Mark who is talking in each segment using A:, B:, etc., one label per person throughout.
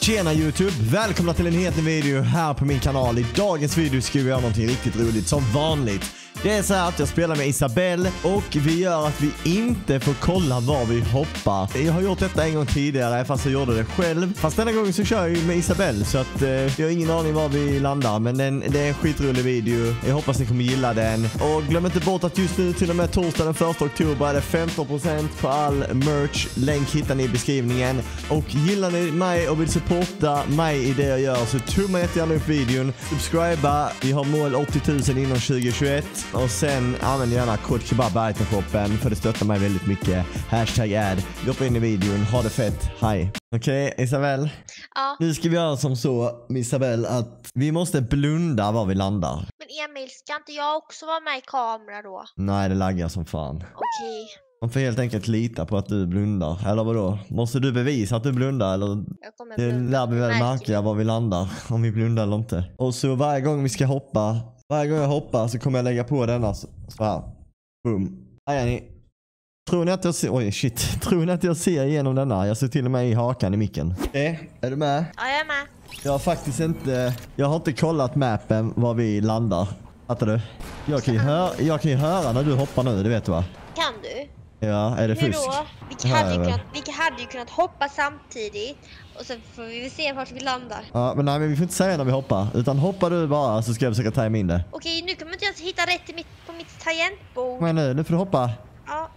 A: Tjena YouTube, välkomna till en helt ny video här på min kanal. I dagens video ska vi göra någonting riktigt roligt som vanligt. Det är så här att jag spelar med Isabelle och vi gör att vi inte får kolla var vi hoppar. Jag har gjort detta en gång tidigare fast jag gjorde det själv. Fast denna gången så kör jag med Isabelle så att jag har ingen aning var vi landar. Men det är en skitrolig video. Jag hoppas ni kommer gilla den. Och glöm inte bort att just nu till och med torsdag den 1 oktober är det 15% på all merch. Länk hittar ni i beskrivningen. Och gillar ni mig och vill supporta mig i det jag gör så tumma jättegärna upp videon. Subscriba. Vi har mål 80 000 inom 2021. Och sen använd gärna kod kebab i itenshoppen för det stöttar mig väldigt mycket. #ad. Gå in i videon. Ha det fett. Hej. Okej, Isabelle.
B: Ja.
A: Nu ska vi göra som så med Isabelle att vi måste blunda var vi landar.
B: Men Emil, ska inte jag också vara med i kamera då?
A: Nej, det laggar som fan.
B: Okej.
A: Man får helt enkelt lita på att du blundar. Eller vadå? Måste du bevisa att du blundar? Eller
B: Jag kommer
A: det
B: blunda.
A: lär vi väl märka var vi landar. Om vi blundar eller inte. Och så varje gång vi ska hoppa. Varje gång jag hoppar så kommer jag lägga på denna så här. Boom. Här är ni. Tror ni att jag ser... Oj, shit. Tror ni att jag ser igenom denna? Jag ser till och med i hakan i micken. Okej, är du med?
B: Ja, jag är med.
A: Jag har faktiskt inte... Jag har inte kollat mappen var vi landar. Fattar du? Jag kan ju höra när du hoppar nu, det vet du va?
B: Kan du?
A: Ja, är det
B: Hur
A: fusk?
B: då? Vi hade ju kunnat hoppa samtidigt. Och sen får vi se vart vi landar.
A: Ja, men nej, men vi får inte säga när vi hoppar. Utan hoppar du bara så ska jag försöka tajma in det.
B: Okej, nu kommer inte jag hitta rätt på mitt tangentbord.
A: Men nu får du hoppa.
B: Ja.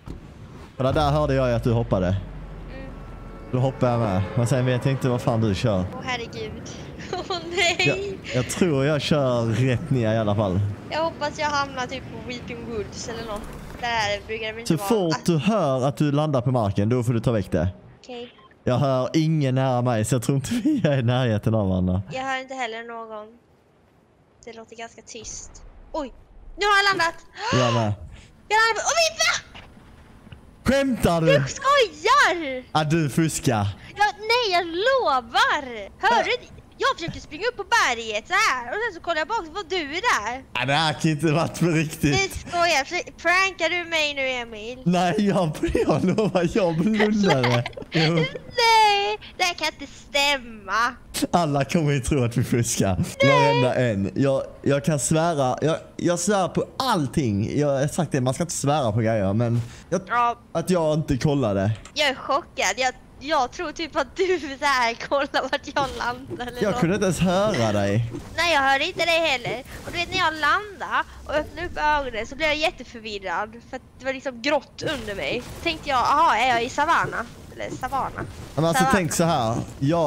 A: För där hörde jag ju att du hoppade. Då hoppar jag med. Men sen vet jag inte vad fan du kör.
B: Åh herregud. Åh nej.
A: Jag tror jag kör rätt ner i alla fall.
B: Jag hoppas jag hamnar typ på Weeping Woods eller något. Där brukar det väl
A: Så
B: inte vara.
A: fort du hör att du landar på marken, då får du ta väck det.
B: Okej.
A: Jag hör ingen nära mig så jag tror inte vi är i närheten av varandra.
B: Jag hör inte heller någon. Det låter ganska tyst. Oj, nu har jag landat.
A: Jag med.
B: Jag landade på... Åh, vänta!
A: Skämtar du?
B: Du skojar!
A: Ja, du fuskar.
B: Nej, jag lovar! Hörde du? Jag försökte springa upp på berget så här. Och sen så kollade jag bak så var du där.
A: Ja, det här kan inte varit för riktigt.
B: Det skojar. Prankar du mig nu, Emil?
A: Nej, jag lovar, jag blundade.
B: Nej, det här kan inte stämma.
A: Alla kommer ju tro att vi fuskar. Varenda en. Jag kan svära. Jag svär på allting. Jag har sagt det, man ska inte svära på grejer. Men att jag inte kollade.
B: Jag är chockad. Jag tror typ att du så här kollar vart jag landar eller
A: Jag kunde inte ens höra dig.
B: Nej, jag hörde inte dig heller. Och du vet, när jag landade och öppnade upp ögonen så blev jag jätteförvirrad. För att det var liksom grått under mig. Tänkte jag, aha, är jag i savanna? Eller savanna?
A: Men alltså tänk så här.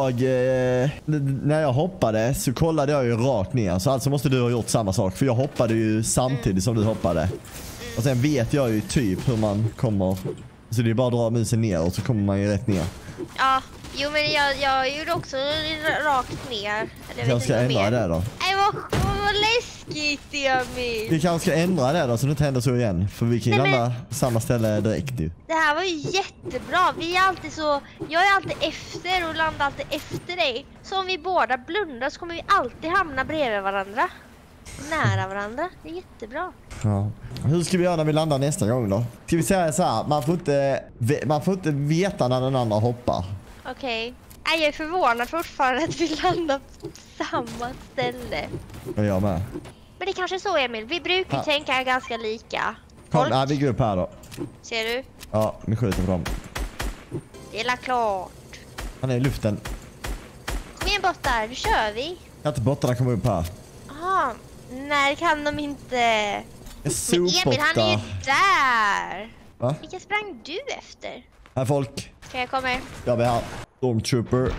A: När jag hoppade så kollade jag ju rakt ner. Så alltså måste du ha gjort samma sak. För jag hoppade ju samtidigt som du hoppade. Och sen vet jag ju typ hur man kommer. Så det är bara att dra musen ner och så kommer man ju rätt ner.
B: Ja, jo men jag gjorde också rakt ner.
A: Jag ska ändra det då.
B: Nej, vad läskigt, Emil.
A: Vi kanske ska ändra det då så det inte händer så igen. För vi kan ju landa samma ställe direkt nu.
B: Det här var ju jättebra. Vi är alltid så... Jag är alltid efter och landar alltid efter dig. Så om vi båda blundar så kommer vi alltid hamna bredvid varandra. Nära varandra. Det är jättebra.
A: Ja. Hur ska vi göra när vi landar nästa gång då? Ska vi säga så här, man får inte veta när den andra hoppar.
B: Okej. Jag är förvånad fortfarande att vi landar på samma ställe.
A: Och jag med.
B: Men det är kanske är så, Emil. Vi brukar tänka ganska lika.
A: Kom, vi går upp här då.
B: Ser du?
A: Ja, vi skjuter på dem.
B: Det är klart.
A: Han är i luften.
B: Kom igen, bottar. Nu kör vi.
A: Kan inte bottarna komma upp här?
B: Aha. Nej, kan de inte. Men Emil, han är ju där.
A: Va?
B: Vilka sprang du efter?
A: Här folk.
B: Okej, jag kommer.
A: Ja, vi har Stormtrooper.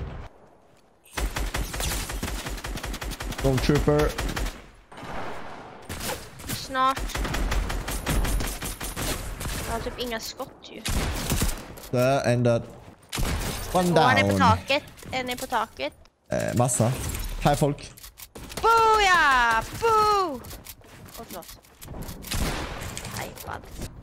A: Stormtrooper.
B: Snart. Jag har typ inga skott ju.
A: Där, en död. One down.
B: Han är på taket. En är på taket.
A: Massa. Här folk.
B: Booja! Boo! Och förlåt. Hypad.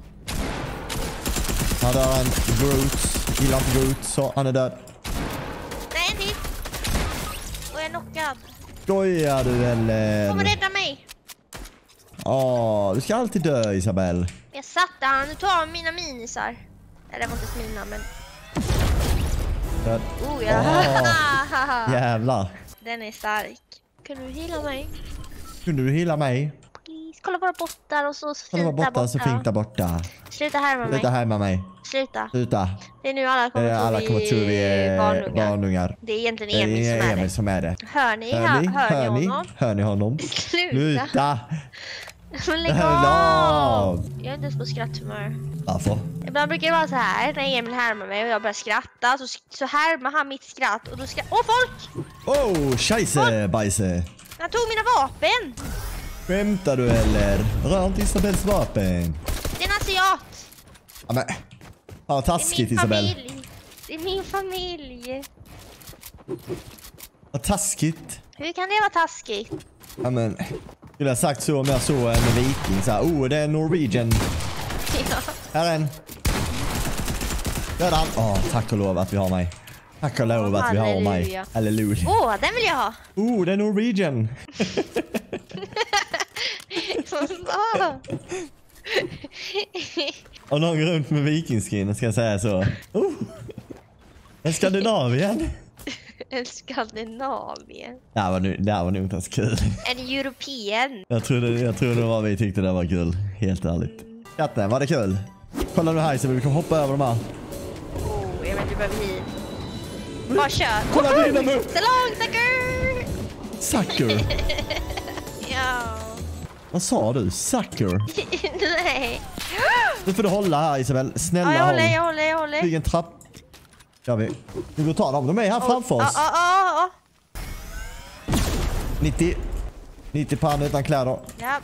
A: Han dör en Groot. Gillar inte Groot, så han är död.
B: Nej, en till. Och jag är knockad.
A: Skojar du eller?
B: Kom och rädda mig.
A: Du ska alltid dö, Isabelle.
B: Jag satte han. Nu tar han mina minisar. Eller det var inte mina, men...
A: Död.
B: Oh ja.
A: Jävlar.
B: Den är stark. Kan du hila mig?
A: Kunde du hila mig?
B: Please. Kolla bara borta och så
A: Kolla
B: fint
A: bara
B: där
A: borta så fint där borta.
B: Sluta härma mig.
A: Sluta härma mig.
B: Sluta.
A: Sluta.
B: Det är nu alla kommer tro vi är barnungar. Det är egentligen Emil som är det. Hör ni honom?
A: Hör ni honom? Sluta.
B: Men lägg av! Jag är inte ens på skratthumör.
A: Varför?
B: Ibland brukar det vara så här när Emil härmar mig och jag börjar skratta. Så härmar han mitt skratt och då skrattar... Åh, folk!
A: Oh, scheisse, bajse.
B: Han tog mina vapen!
A: Skämtar du eller? Rör inte Isabels vapen.
B: Det är en asiat.
A: Ja, men. Ja, taskigt Isabel.
B: Det är min familj.
A: Vad taskigt.
B: Hur kan det vara taskigt?
A: Ja, men. Skulle jag sagt så om jag såg en viking så här. Oh, det är Norwegian.
B: Ja.
A: Här är en. Göran. Tack och lov att vi har mig. Tack och lov att vi har mig. Halleluja.
B: Den vill jag ha.
A: Det är Norwegian. Och någon går runt med vikingskin, ska jag säga så. En Skandinavien.
B: En Skandinavien.
A: Det här var nog inte ens kul.
B: En European.
A: Jag trodde det var vi tyckte det var kul. Helt ärligt. Katten, var det kul? Kolla nu här så vi kan hoppa över de här.
B: Jag vet du behöver hit. Bara kör.
A: Kolla dina nu.
B: Så långt, sucker.
A: Sucker.
B: Ja.
A: Vad sa du? Sucker?
B: Nej.
A: Nu får du hålla här Isabel. Snälla
B: jag håller.
A: Bygg en trapp. Gör vi. Nu går ta dem. De är här framför oss. 90 på han utan kläder.
B: Ja.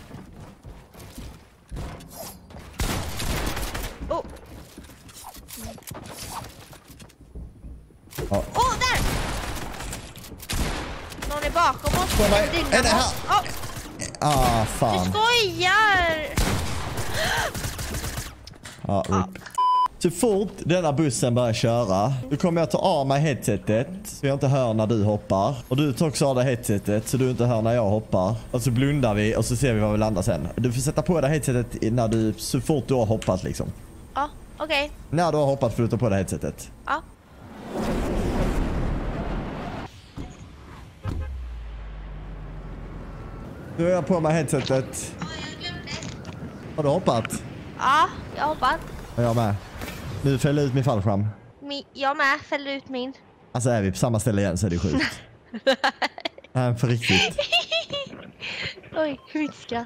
B: Där! Någon är bakom oss.
A: Är det här? Fan.
B: Du skojar!
A: RIP. Så fort denna bussen börjar köra, då kommer jag ta av mig headsetet så jag inte hör när du hoppar. Och du tar också av dig headsetet så du inte hör när jag hoppar. Och så blundar vi och så ser vi var vi landar sen. Du får sätta på dig headsetet när du, så fort du har hoppat liksom.
B: Ja, okej.
A: När du har hoppat får du ta på dig headsetet.
B: Ja.
A: Nu är jag på mig headsetet. Har du hoppat?
B: Ja, jag har hoppat.
A: Och jag med. Nu fäller ut min fallskärm.
B: Jag med, fäller ut min.
A: Alltså är vi på samma ställe igen så är det sjukt. Nej, för riktigt.
B: Oj, mitt skratt.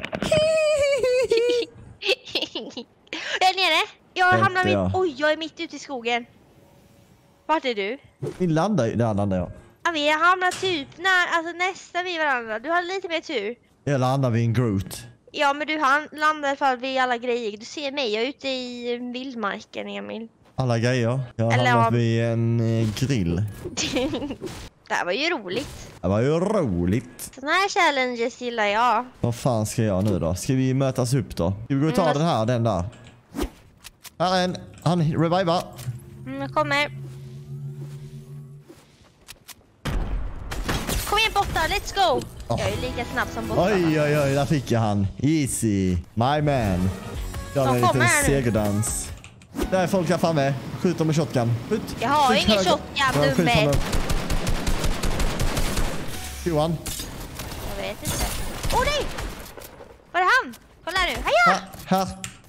B: Jag är nere. Jag är mitt ute i skogen. Vart är du?
A: Där landar jag.
B: Ja, vi har hamnat typ nästan vid varandra. Du har lite mer tur.
A: Jag landar vid en Groot.
B: Ja, men du landar i alla fall vid alla grejer. Du ser mig, jag är ute i vildmarken, Emil.
A: Alla grejer. Jag har hamnat vid en grill.
B: Det här var ju roligt.
A: Det var ju roligt.
B: Såna här challenges gillar jag.
A: Vad fan ska jag nu då? Ska vi mötas upp då? Ska vi gå och ta den här och den där? Här är en. Han revivar.
B: Jag kommer. Kom igen borta, let's go! Jag är lika snabb som borta.
A: Oj, där fick jag han. Easy. My man. Jag har en liten segerdans. Där är folk här framme. Skjut dem med shotgun. Skjut.
B: Jag har ingen shotgun, dumme.
A: Johan.
B: Jag vet inte. Nej! Var är han? Kolla nu. Heja!
A: Här.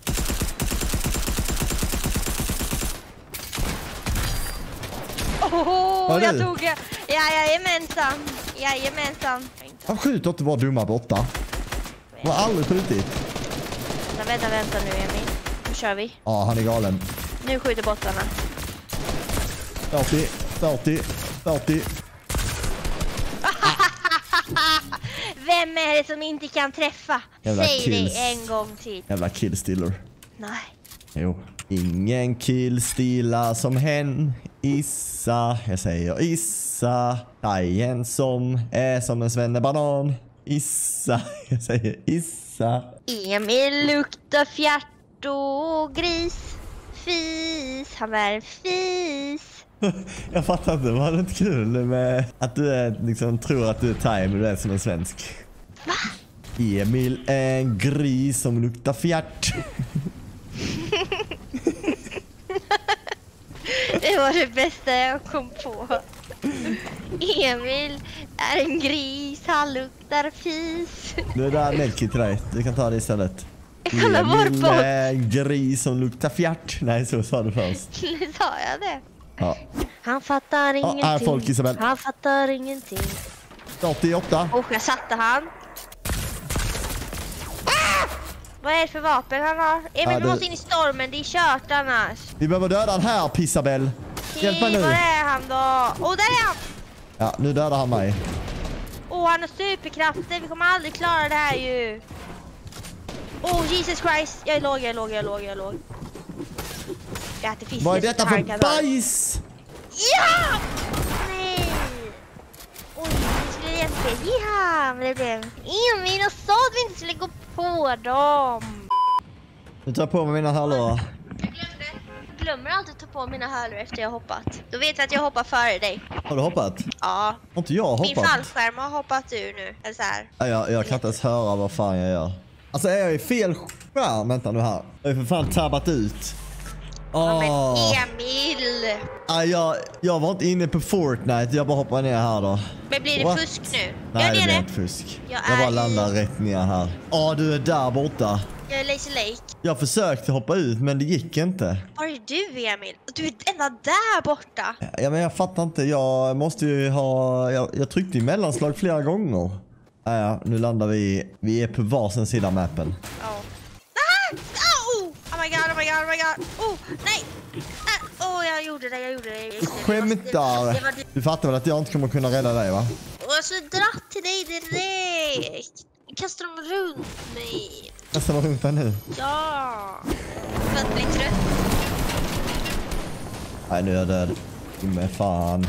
B: Jag tog... Jajamensan.
A: Han skjuter inte vara dumma borta. Han har aldrig skjutit.
B: Vänta nu, Emil. Nu kör vi.
A: Ja, han är galen.
B: Nu skjuter bottarna.
A: 40.
B: Vem är det som inte kan träffa? Säg det en gång till.
A: Jävla killstiller.
B: Nej.
A: Jo. Ingen killstilla som hen. Issa. Jag säger Issa. Hajen som är som en svennebanan. Issa. Jag säger Issa.
B: Emil luktar fjärt och gris. Fis. Han är en fis.
A: Jag fattar inte. Var det inte kul med att du är, liksom, tror att du är thai men du är som en svensk?
B: Va?
A: Emil är en gris som luktar fjärt.
B: Det var det bästa jag kom på. Emil är en gris, han luktar fis.
A: Nu är det där Nelky till dig. Du kan ta det istället.
B: Kolla vår
A: Emil är en gris som luktar fjärt. Nej, så sa du först.
B: Sa jag det?
A: Ja.
B: Han fattar ingenting.
A: Här folk, Isabel.
B: Han fattar ingenting.
A: 88.
B: Jag satte han. Vad är det för vapen han har? Emil, vi måste in i stormen. Det är kört annars.
A: Vi behöver döda han här, Pissabell. Hjälp mig nu.
B: Var är han då? Där är han!
A: Ja, nu dödar han mig.
B: Han har superkrafter. Vi kommer aldrig klara det här ju. Jesus Christ. Jag är låg. Ja, det finns.
A: Vad är detta för bajs?
B: Ja! Nej! Oj, det skulle egentligen... Ja, men det blev... Emil, och sa att vi inte skulle gå på dem.
A: Nu tar jag på mig mina hörlurar.
B: Jag glömmer alltid ta på mina hörlurar efter jag har hoppat. Då vet jag att jag hoppar före dig.
A: Har du hoppat?
B: Ja.
A: Har inte jag hoppat?
B: Min fallskärm har hoppat ur nu. Eller så här.
A: Ja, jag kan inte ens höra vad fan jag gör. Alltså är jag i fel skärm? Vänta nu här. Jag har ju för fan tabbat ut.
B: Ja, men Emil!
A: Jag var inte inne på Fortnite. Jag bara hoppar ner här då.
B: Men blir det fusk nu?
A: Nej, det blir inte fusk. Jag bara landar rätt ner här. Du är där borta. Jag
B: är Lazy Lake.
A: Jag försökte hoppa ut, men det gick inte.
B: Var är du, Emil? Du är ända där borta.
A: Ja, men jag fattar inte. Jag måste ju ha... Jag tryckte i mellanslag flera gånger. Ja, nu landar vi... Vi är på varsin sida av mappen.
B: Oh my god. Nej. Jag gjorde det.
A: Du skämtar. Du fattar väl att jag inte kommer kunna rädda dig, va?
B: Så dratt till dig direkt. Kastar dem runt mig.
A: Kastar dem runt dig nu?
B: Ja. För att bli trött.
A: Nej, nu är jag död. Men fan.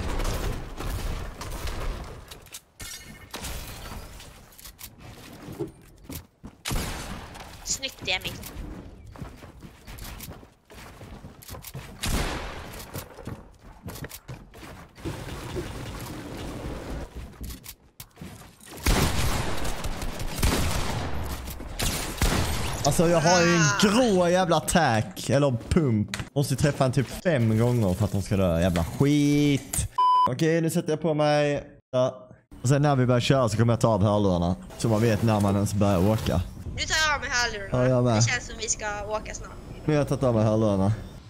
B: Snyggt, Emil.
A: Alltså jag har ju en grå jävla attack. Eller pump. Måste träffa en typ 5 gånger för att de ska dö. Jävla skit. Okej, nu sätter jag på mig. Ja. Och sen när vi börjar köra så kommer jag ta av hörlurarna. Så man vet när man ens börjar åka.
B: Nu tar jag av mig hörlurarna.
A: Ja, jag med.
B: Det känns som vi ska åka snart.
A: Nu har jag tagit av mig hörlurarna.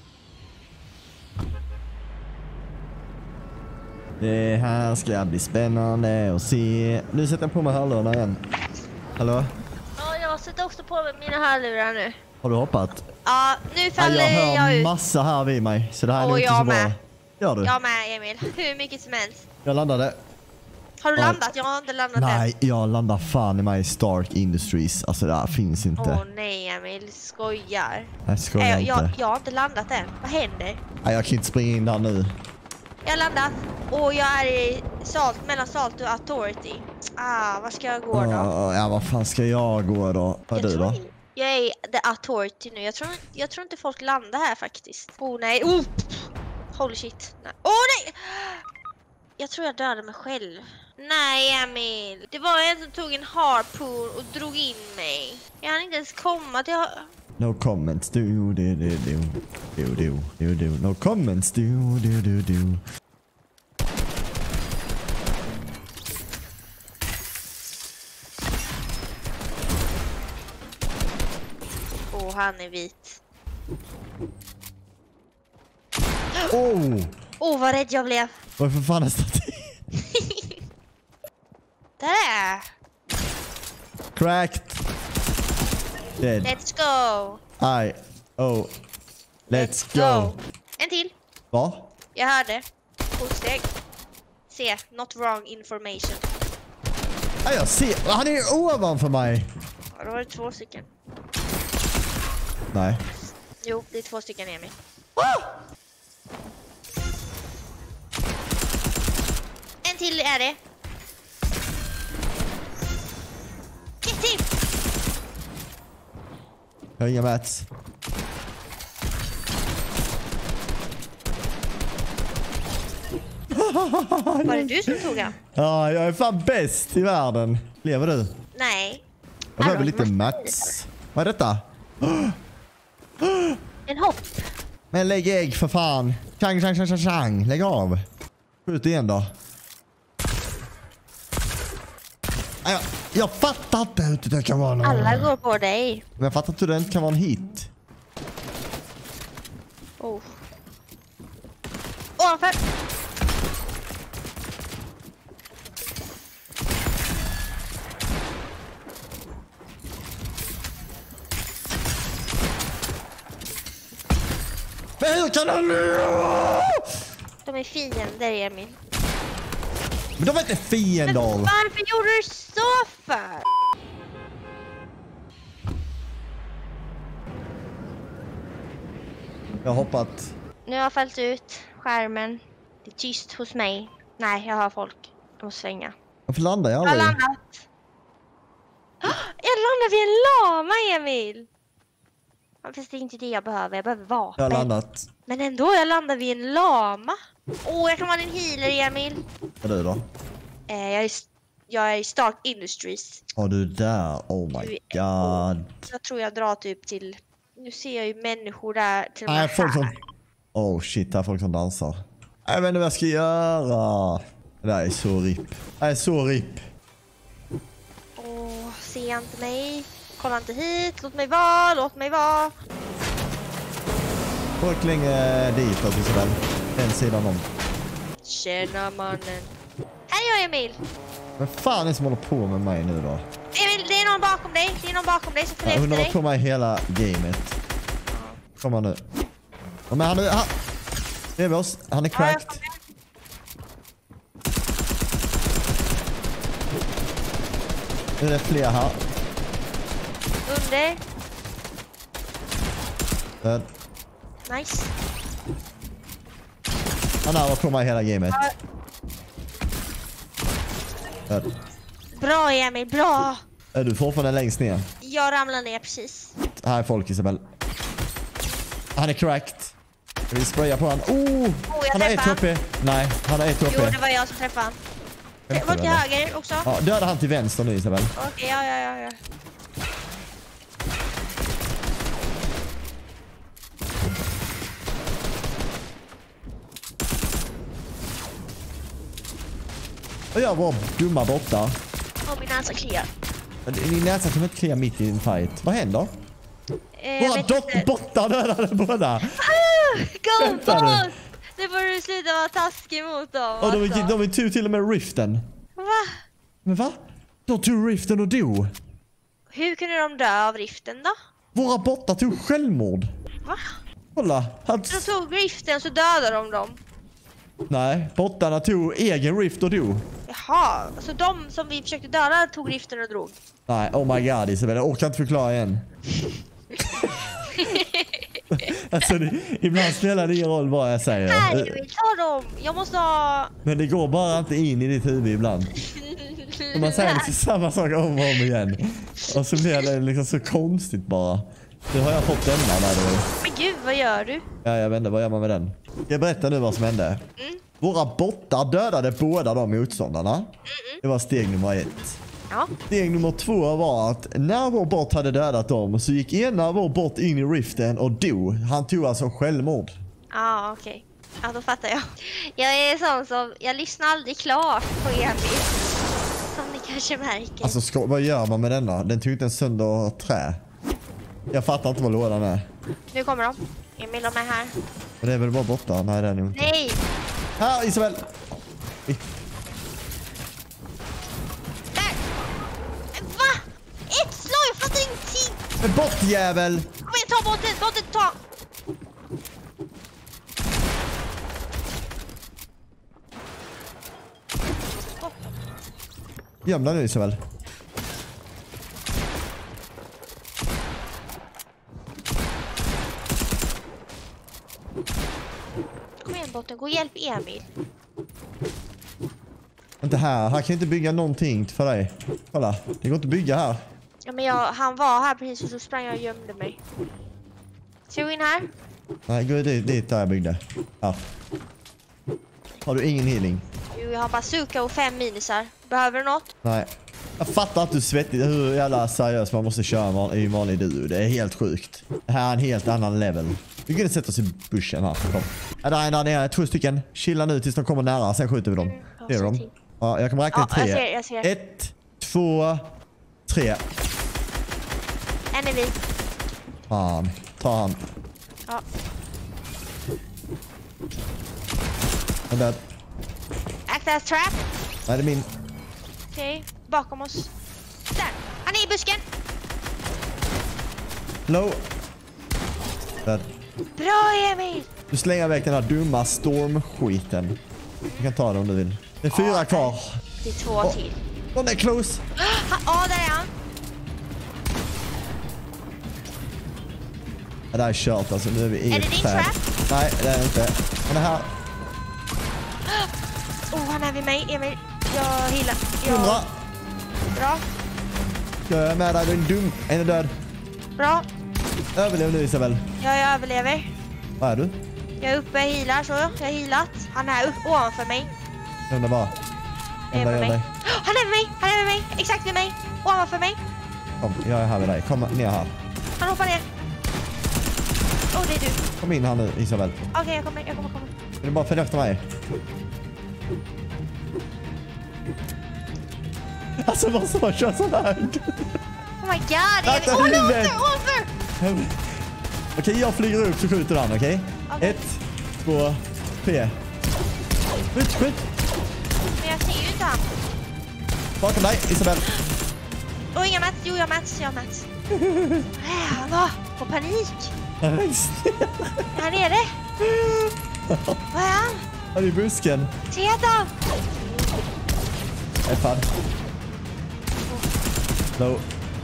A: Det här ska bli spännande att se. Nu sätter jag på mig hörlurarna igen. Hallå?
B: Ja, jag sätter också på mig mina hörlurar nu.
A: Har du hoppat?
B: Ja, nu faller jag ut.
A: Jag hör massa här vid mig. Så det här är nog inte så bra. Gör du?
B: Jag med, Emil. Hur mycket som helst.
A: Jag landade.
B: Har du landat? Jag har inte landat än.
A: Nej, jag landar fan i mig i Stark Industries. Alltså det här finns inte.
B: Nej, Emil. Skojar.
A: Jag skojar inte.
B: Jag har inte landat än. Vad händer?
A: Nej, jag kan inte springa in där nu.
B: Jag har landat. Och jag är i mellan Salt och Authority. Var ska jag gå då?
A: Ja, vad fan ska jag gå då? Vad är du då?
B: Jag är The Authority nu. Jag tror inte folk landar här faktiskt. Nej. Holy shit. Nej. Nej! Jag tror jag dödade mig själv. Nej, Emil. Det var en som tog en harpoon och drog in mig. Jag hann inte ens komma till...
A: No comments, do. No comments, do.
B: Han är vit. Vad rädd jag blev.
A: Vad för fan är staty?
B: Där är.
A: Cracked. Dead.
B: Let's go.
A: Let's go.
B: En till.
A: Va?
B: Jag hörde. Fotsteg. Se, not wrong information.
A: Jag ser. Han är ovanför mig.
B: Ja, då var det 2 stycken.
A: Nej.
B: Jo, det är 2 stycken, Emil. En till är det. Ett till.
A: Jag har inga mats.
B: Var det du som tog han?
A: Ja, jag är fan bäst i världen. Lever du?
B: Nej.
A: Jag behöver lite mats. Vad är detta?
B: En hopp.
A: Men lägg ägg för fan. Chang, chang, chang, chang, chang. Lägg av. Skjut igen då. Jag fattar inte hur det kan vara någon.
B: Alla går på dig.
A: Men jag fattar inte hur det inte kan vara en hit.
B: Oh. Ovanför.
A: Men hur kan han...
B: De är fiender, Emil.
A: Men de är inte fiender.
B: Men varför gjorde du så för?
A: Jag har hoppat.
B: Nu har jag fallit ut skärmen. Det är tyst hos mig. Nej, jag har folk. Jag måste svänga.
A: Varför landar jag
B: Jag har
A: aldrig?
B: landat. Jag landar vid en lama, Emil. Fast det är inte det jag behöver. Jag behöver vapen.
A: Jag har landat.
B: Men ändå, jag landar vid en lama. Jag kan vara en healer, Emil.
A: Vad är du då?
B: Jag är i Stark Industries.
A: Ja, du är där. Oh my god.
B: Jag tror jag drar typ till... Nu ser jag ju människor där till och
A: Nej,
B: med
A: folk som...
B: här.
A: Oh shit, det är folk som dansar. Jag vet inte vad jag ska göra. Det där är så ripp. Det är så ripp.
B: Se inte mig. Kolla inte hit. Låt mig vara. Låt mig vara.
A: Folk länge dit då, Isabel. Den sidan om.
B: Tjena, mannen. Här är jag, Emil.
A: Men fan är det som håller på med mig nu då?
B: Emil, det är någon bakom dig. Det är någon bakom dig som följer
A: Hon
B: efter
A: har
B: dig.
A: varit på mig hela gamet. Kom han nu. Ja, men han är... Det är vi oss. Han är cracked. Nu är det fler här.
B: Under.
A: Död.
B: Nice.
A: Han har varit på mig hela gamet. Död.
B: Bra, Emil. Bra.
A: Är du fortfarande längst ner?
B: Jag ramlar ner precis.
A: Här är folk, Isabel. Han är cracked. Ska vi spraya på han? Han har 1 HP. Nej, han har 1 HP.
B: Jo, det var jag som träffade han. Det var till höger också.
A: Ja, döda han till vänster nu, Isabel.
B: Okej, ja.
A: Och jag var dumma borta.
B: Min näsa kliar.
A: Din näsa kommer inte klia mitt i en fight. Vad händer? Våra bottar dödade båda.
B: Go boss! Nu får du sluta vara taskig mot dem.
A: Och de tog till och med riften.
B: Va?
A: Men va? De tog riften och dog.
B: Hur kunde de dö av riften då?
A: Våra bottar tog självmord.
B: Va?
A: Kolla.
B: De tog riften så dödade de dem.
A: Nej, bottarna tog egen rift och dog.
B: Jaha, så de som vi försökte döda tog riften och drog.
A: Nej, oh my god, Isabel. Jag orkar inte förklara igen. Alltså, ibland spelar det ingen roll vad jag säger.
B: Nej, jag vill ta dem. Jag måste ha...
A: Men det går bara inte in i ditt huvud ibland. Och man säger liksom samma sak om och om igen. Och så blir det liksom så konstigt bara. Nu har jag fått denna där då.
B: Men gud, vad gör du?
A: Ja, jag vet inte, vad gör man med den? Jag berättar nu vad som hände. Våra bottar dödade båda de motståndarna. Det var steg nummer 1.
B: Ja.
A: Steg nummer 2 var att när vår bot hade dödat dem så gick ena vår bot in i riften och dog. Han tog alltså självmord.
B: Ja, okej. Ja, då fattar jag. Jag är sån som... Jag lyssnar aldrig klart på Emil. Som ni kanske märker.
A: Alltså, vad gör man med denna? Den tog inte en sönder trä. Jag fattar inte vad lådan är.
B: Nu kommer de. Emil, de är här.
A: Men det är väl bara borta? Nej, det är nog inte.
B: Nej!
A: Här, Isabel!
B: Där! Va? Ett slag, jag fattar ingenting!
A: Men bortjävel!
B: Kom igen, ta båten, ta!
A: Göm dig nu, Isabel.
B: Kom igen, båten, gå och hjälp Emil.
A: Inte här. Han kan inte bygga någonting för dig. Kolla, det går inte att bygga här.
B: Ja, men han var här precis och så sprang jag och gömde mig. Ska jag gå in här?
A: Nej, gå dit där jag byggde. Ja. Har du ingen healing?
B: Jo, jag har bazooka och 5 minusar. Behöver du något?
A: Nej. Jag fattar att du är svettig. Hur jävla seriöst man måste köra i vanlig duo. Det är helt sjukt. Det här är en helt annan level. Vi kan sätta oss i buschen här. Kom. Där är en där nere. 2 stycken. Chilla nu tills de kommer nära. Sen skjuter vi dem. Ser du dem? Ja, jag kommer räkna till 3.
B: Jag ser.
A: 1, 2, 3.
B: En är vi.
A: Fan. Ta han.
B: Ja.
A: En död.
B: Act as trap.
A: Nej, det är min.
B: Okej, bakom oss. Där, han är i busken.
A: Low. Död.
B: Bra Emil.
A: Du slänger iväg den här dumma stormskiten. Du kan ta det om du vill. Det är 4 kvar.
B: Det är 2 till.
A: De är close.
B: Ja, där är han.
A: Det där är kört alltså. Nu är vi i
B: Är det din trap?
A: Nej, det är det inte. Han är här.
B: Han är vid mig, Emil. Jag healar.
A: 100.
B: Bra.
A: Jag är med dig, din dum. En är död.
B: Bra.
A: Överlev nu, Isabel.
B: Jag överlever.
A: Var är du?
B: Jag är uppe, jag healar så. Jag har healat. Han är upp ovanför mig.
A: Den är bara.
B: Över mig. Han är vid mig. Han är vid mig. Exakt vid mig. Ovanför mig.
A: Kom, jag är här vid dig. Kom ner här.
B: Han hoppar ner. Det är du.
A: Kom in här nu, Isabel.
B: Okej, jag kommer.
A: Vill du bara följa efter mig? Alltså vad så kör så här.
B: Oh my god. Ovanför.
A: Okej, jag flyger upp så skjuter han, okej? 1, 2, 3. Skjut.
B: Men jag ser ju inte han.
A: Bakom dig, Isabel.
B: Inga Mats. Jo, jag har Mats. Han var på panik. Här nere. Vad är han?
A: Han är i busken.
B: Se då.
A: Fan. No.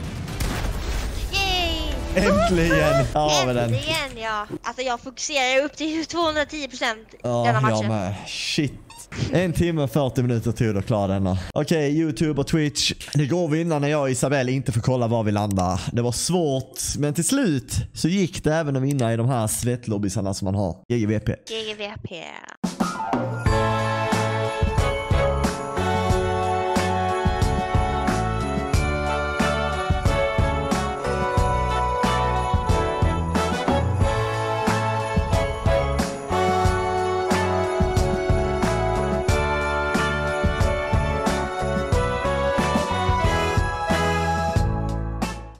B: Yay!
A: Äntligen! Ja, med den.
B: Äntligen, ja. Alltså jag fokuserar upp till 210%
A: Ja,
B: denna matchen.
A: jag med. Shit. 1 timme och 40 minuter tog att klara denna. Okej, YouTube och Twitch. Det går att vinna när jag och Isabel inte får kolla var vi landar. Det var svårt, men till slut så gick det även att vinna i de här svettlobbysarna som man har. GGVP.
B: GGVP.